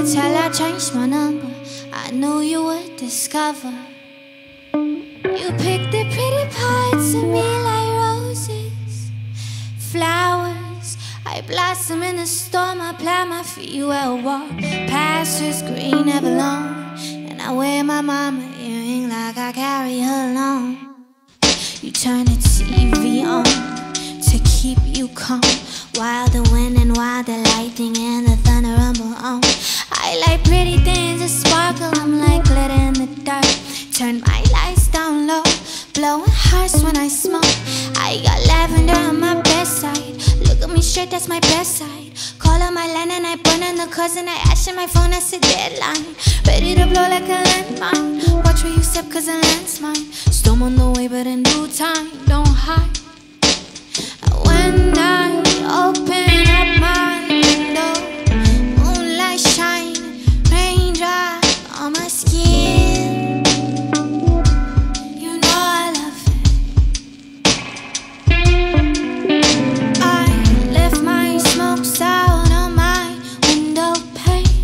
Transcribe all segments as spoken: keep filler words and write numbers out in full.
Till I changed my number, I knew you would discover. You picked the pretty parts of me like roses, flowers. I blossom in the storm, I plant my feet where I walk. Pastures green, never long, and I wear my mama earring like I carry her along. You turn the T V on to keep you calm, while the wind and while the lightning and the thunder rumble on. I like pretty things that sparkle, I'm like glitter in the dark. Turn my lights down low, blowing hearts when I smoke. I got lavender on my bedside, look at me straight, that's my best side. Call on my line and I burn on the cause and I ash in my phone, that's a deadline. Ready to blow like a landmine, watch where you step cause the land's mine. Storm on the way but in due time, don't hide. When I open up my window, moonlight shine, raindrop on my skin. You know I love it. I left my smokes out on my window pane.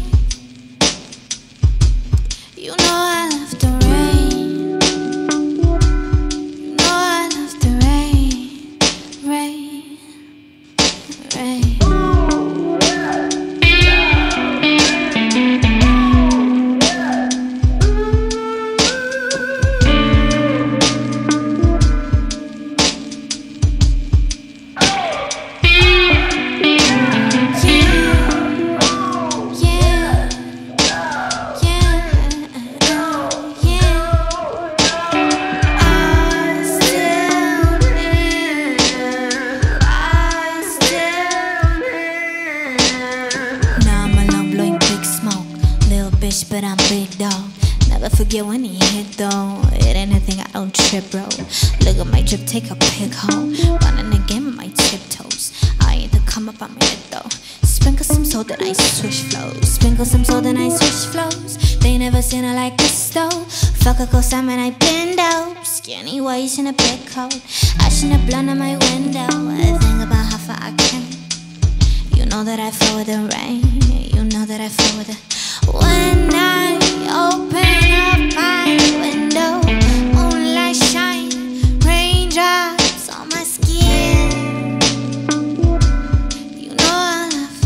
You know I love the rain. You know I love the rain, rain, rain. But I'm big dog. Never forget when he hit though. It ain't a thing, I don't trip, bro. Look at my drip, take a pic home. Running the game with my tiptoes. I ain't to come up on my head though. Sprinkle some soda, then I switch flows. Sprinkle some soda, then I switch flows. They never seen her like this though. Fuck a coast, I'm and I bend out. Skinny waist in a big coat. I shouldn't have blown on my window. I think about how far I came. You know that I flow with the rain. You know that I flow with the. When I open up my window, moonlight shine, raindrops on my skin. You know I love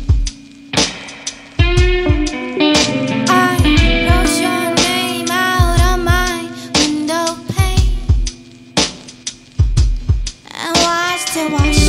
it. I wrote your name out on my window pane and watched it wash